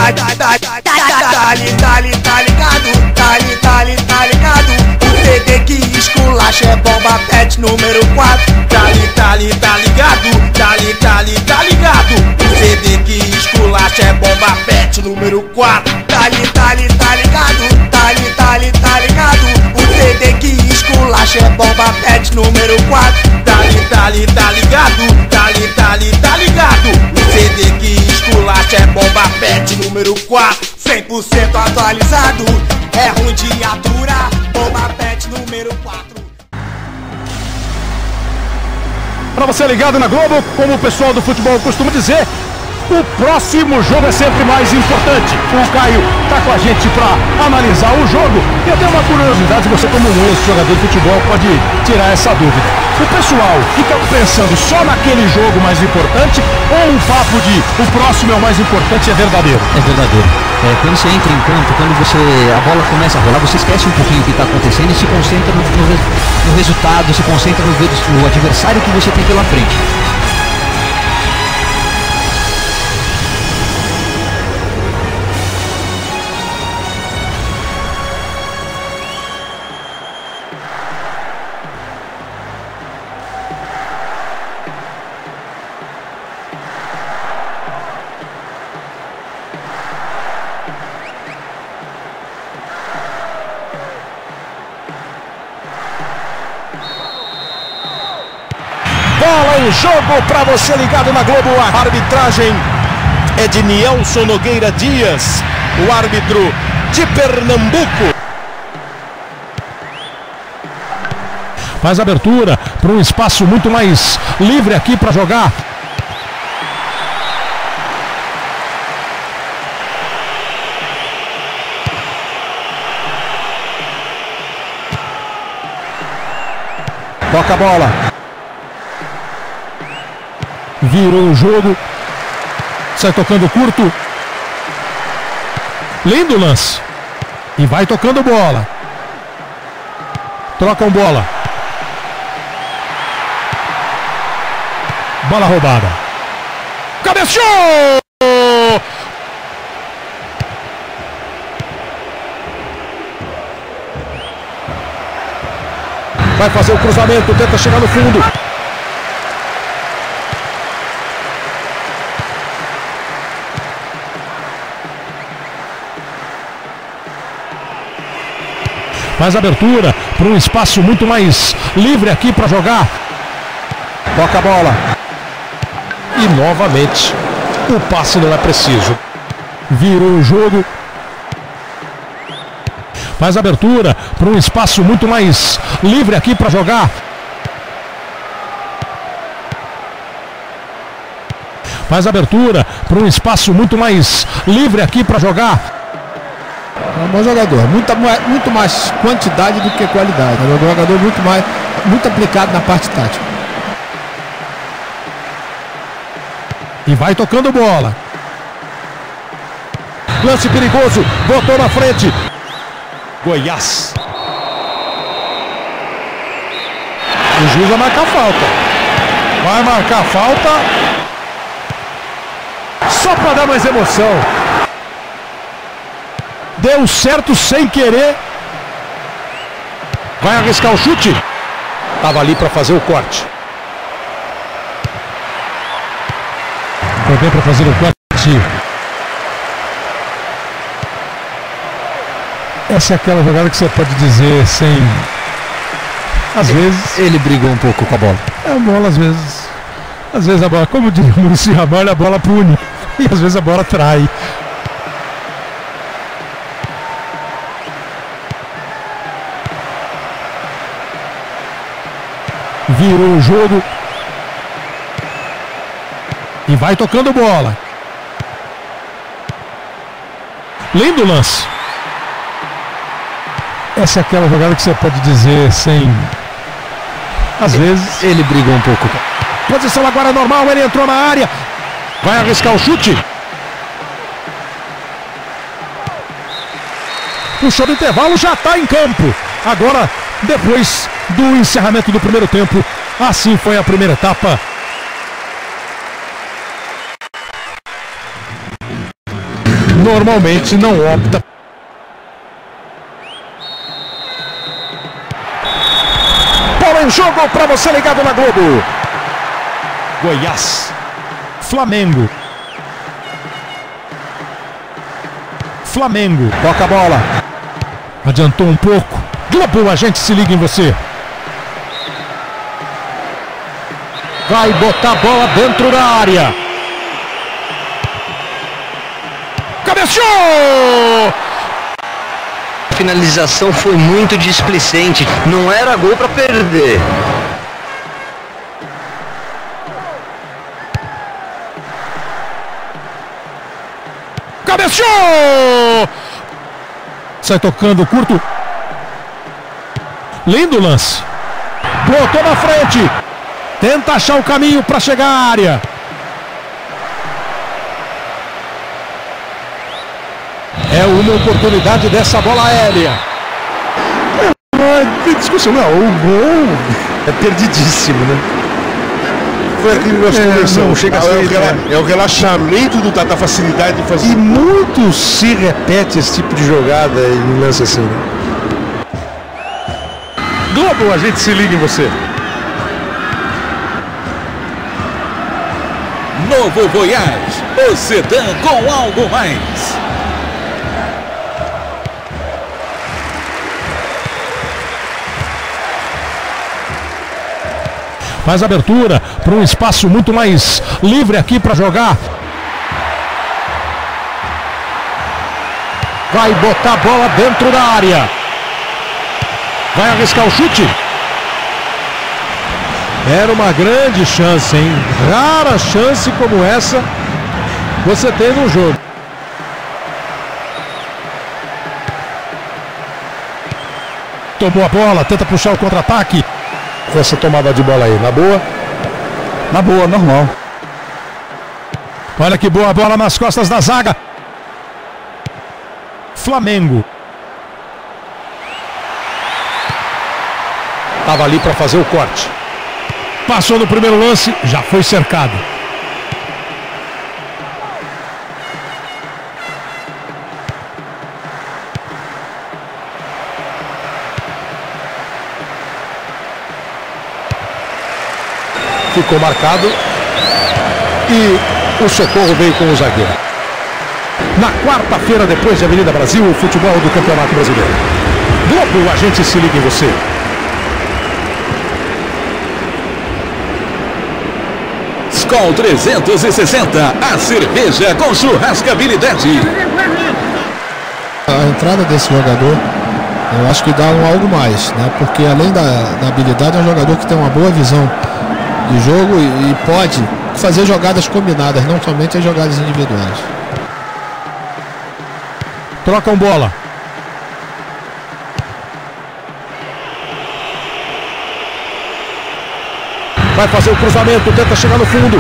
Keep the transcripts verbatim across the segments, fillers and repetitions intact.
tá, tá, tá, tá, tá, tá ligado, tá, tá, tá ligado. O C D que esculacha é bomba pet número quatro. Tá li, tá li, tá ligado, tá li, tá li, tá ligado. O C D que esculacha é bomba pet número quatro. Tá li, tá li, tá ligado, tá li, tá li, tá ligado. O C D que esculacha é bomba pet número quatro. Tá li, tá li, tá ligado, tá li, tá li, tá ligado. O C D que esculacha é bomba pet número quatro. Cem por cento atualizado, é ruim de aturar. Bomba pet número quatro. Pra você ligado na Globo, como o pessoal do futebol costuma dizer, o próximo jogo é sempre mais importante. O Caio tá com a gente pra analisar o jogo. E eu tenho uma curiosidade, você como um ex-jogador de futebol pode tirar essa dúvida. O pessoal fica pensando só naquele jogo mais importante ou o papo de o próximo é o mais importante é verdadeiro? É verdadeiro. É, quando você entra em campo, quando você a bola começa a rolar, você esquece um pouquinho o que está acontecendo e se concentra no, no, no resultado, se concentra no, no adversário que você tem pela frente. Bola em jogo para você ligado na Globo. A arbitragem é de Nielson Nogueira Dias, o árbitro de Pernambuco. Faz abertura para um espaço muito mais livre aqui para jogar. Toca a bola. Virou o jogo. Sai tocando curto. Lindo lance. E vai tocando bola. Trocam bola. Bola roubada. Cabeceou! Vai fazer o cruzamento. Tenta chegar no fundo. Faz abertura para um espaço muito mais livre aqui para jogar. Toca a bola. E novamente o passe não é preciso. Virou o jogo. Faz abertura para um espaço muito mais livre aqui para jogar. Faz abertura para um espaço muito mais livre aqui para jogar. É um bom jogador, muita, muito mais quantidade do que qualidade. É um jogador muito mais, muito aplicado na parte tática. E vai tocando bola. Lance perigoso, botou na frente. Goiás. O juiz vai marcar falta. Vai marcar falta. Só para dar mais emoção. Deu certo sem querer. Vai arriscar o chute. Estava ali para fazer o corte. Foi bem para fazer o corte. Essa é aquela jogada que você pode dizer sem... Às ele, vezes... Ele brigou um pouco com a bola. É a bola às vezes... Às vezes a bola... Como diz o Muricy Ramalho, a bola pune. E às vezes a bola trai. Virou o jogo. E vai tocando bola. Lindo lance. Essa é aquela jogada que você pode dizer sem... Às ele, vezes... Ele brigou um pouco. Posição agora normal, ele entrou na área. Vai arriscar o chute. Puxou do intervalo, já está em campo. Agora, depois do encerramento do primeiro tempo, assim foi a primeira etapa. normalmente não opta. Bola em jogo para você ligado na Globo. Goiás, Flamengo. Flamengo, toca a bola. Adiantou um pouco. Globo, a gente se liga em você. Vai botar a bola dentro da área. Cabeceou! A finalização foi muito displicente. Não era gol para perder. Cabeceou! Sai tocando curto. Lindo lance. Botou na frente. Tenta achar o caminho para chegar à área. É uma oportunidade dessa bola aérea. Não tem discussão, não. O gol é perdidíssimo, né? Foi aquilo que nós É, conversamos. não chega a é, ser, o rela- né? é o relaxamento do Tata, a facilidade de fazer. E muito se repete esse tipo de jogada em lance assim, né? Globo, a gente se liga em você. Novo Goiás, o sedã com algo mais. Faz abertura para um espaço muito mais livre aqui para jogar. Vai botar a bola dentro da área. Vai arriscar o chute. Era uma grande chance, hein? Rara chance como essa você tem no jogo. Tomou a bola, tenta puxar o contra-ataque. Com essa tomada de bola aí, na boa? Na boa, normal. Olha que boa bola nas costas da zaga. Flamengo. Tava ali para fazer o corte. Passou no primeiro lance, já foi cercado. Ficou marcado e o socorro veio com o zagueiro. Na quarta-feira, depois de Avenida Brasil, o futebol do Campeonato Brasileiro. Globo, a gente se liga em você. Skol trezentos e sessenta, a cerveja com churrascabilidade. A entrada desse jogador, eu acho que dá um algo mais, né? Porque além da, da habilidade, é um jogador que tem uma boa visão de jogo e, e pode fazer jogadas combinadas, não somente as jogadas individuais. Trocam bola. Vai fazer o cruzamento, tenta chegar no fundo.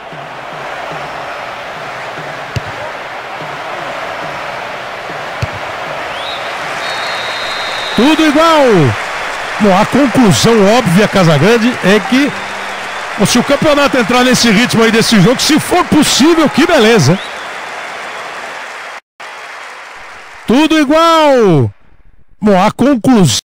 Tudo igual. Bom, a conclusão óbvia, Casagrande, é que se o campeonato entrar nesse ritmo aí desse jogo, se for possível, que beleza. Tudo igual. Bom, a conclusão